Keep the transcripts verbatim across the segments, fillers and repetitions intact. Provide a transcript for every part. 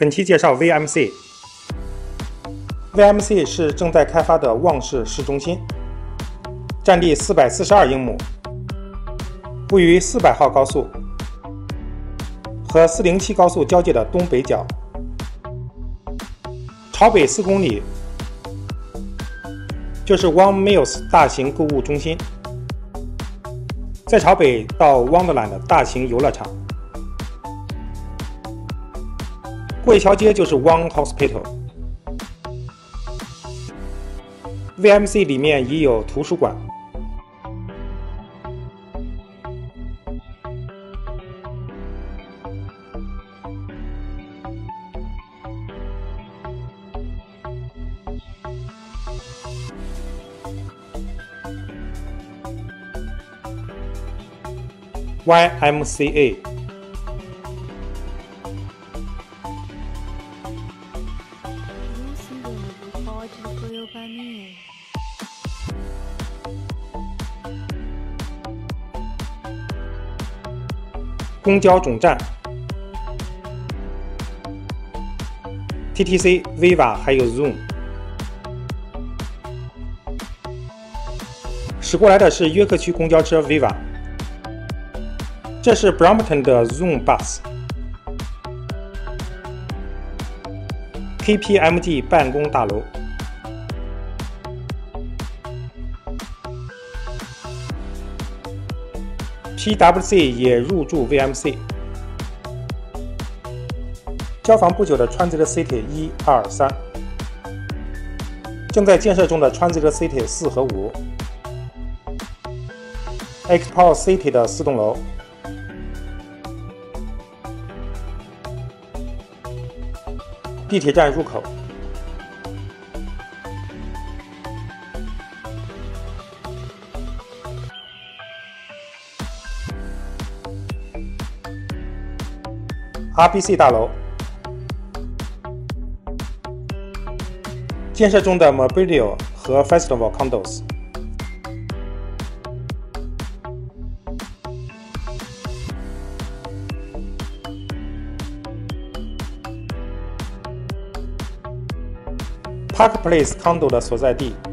本期介绍 V M C。V M C 是正在开发的旺市市中心，占地四百四十二英亩，位于四百号高速和四零七高速交界的东北角，朝北四公里就是 Wang Mills 大型购物中心，再朝北到 Wonderland 大型游乐场，过一条街就是 Wang Hospital。V M C 里面已有图书馆、Y M C A。公交总站 T T C、Viva 还有 Zoom。驶过来的是约克区公交车 Viva， 这是 Brompton 的 Zoom Bus。K P M G 办公大楼。P W C 也入驻 V M C。交房不久的 Transit City 一、二、三，正在建设中的 Transit City 四和五 ，Export City 的四栋楼，地铁站入口。R B C 大楼，建设中的 Mobilio 和 Festival Condos。Park Place Condo 的所在地。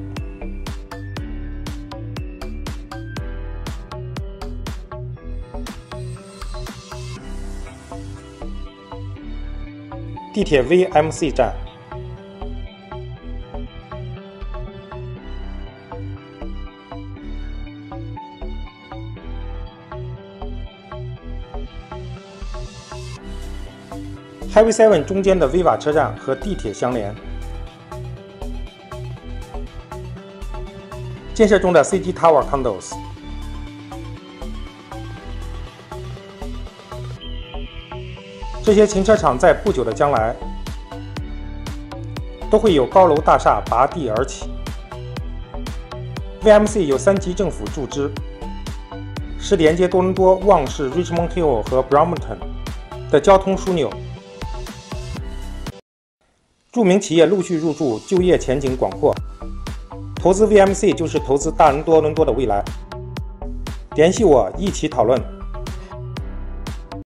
地铁 V M C 站。Highway seven 中间的 Viva 车站和地铁相连。建设中的 C G Tower Condos。这些停车场在不久的将来都会有高楼大厦拔地而起。V M C 有三级政府注资，是连接多伦多旺市 Richmond Hill 和 Brompton 的交通枢纽。著名企业陆续入驻，就业前景广阔。投资 V M C 就是投资大多伦多的未来。联系我，一起讨论。